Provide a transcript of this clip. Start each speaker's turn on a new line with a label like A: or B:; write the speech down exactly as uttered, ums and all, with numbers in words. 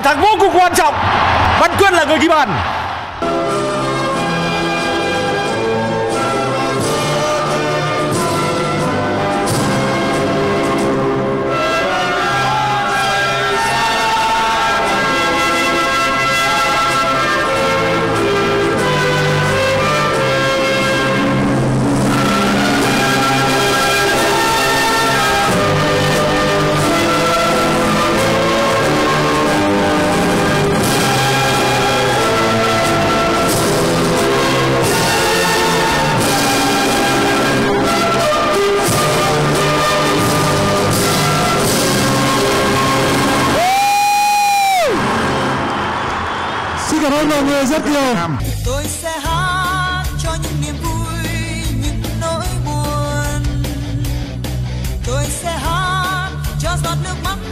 A: thắng vô cùng quan trọng. Văn Quyết là người ghi bàn.
B: Cảm ơn mọi người rất nhiều.
C: Tôi sẽ hát cho những niềm vui, những nỗi buồn. Tôi sẽ hát cho giọt nước mắt